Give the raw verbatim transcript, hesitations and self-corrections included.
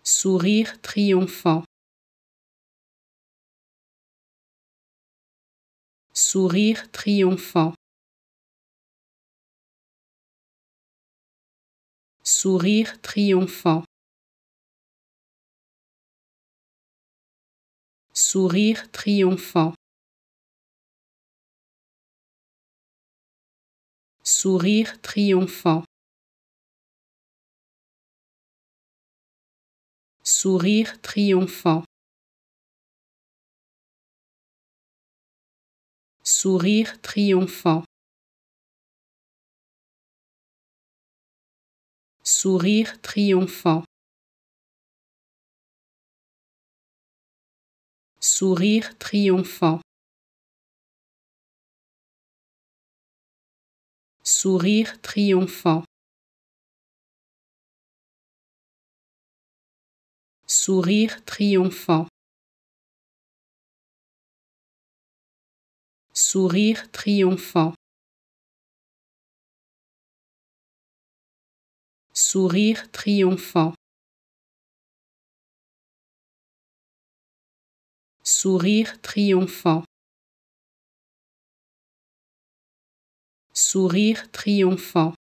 Sourire triomphant. Sourire triomphant. Sourire triomphant. Sourire triomphant. Sourire triomphant. Sourire triomphant. Sourire triomphant. Sourire triomphant. Sourire triomphant. Sourire triomphant. Sourire triomphant. Sourire triomphant. Sourire triomphant. Sourire triomphant. Sourire triomphant.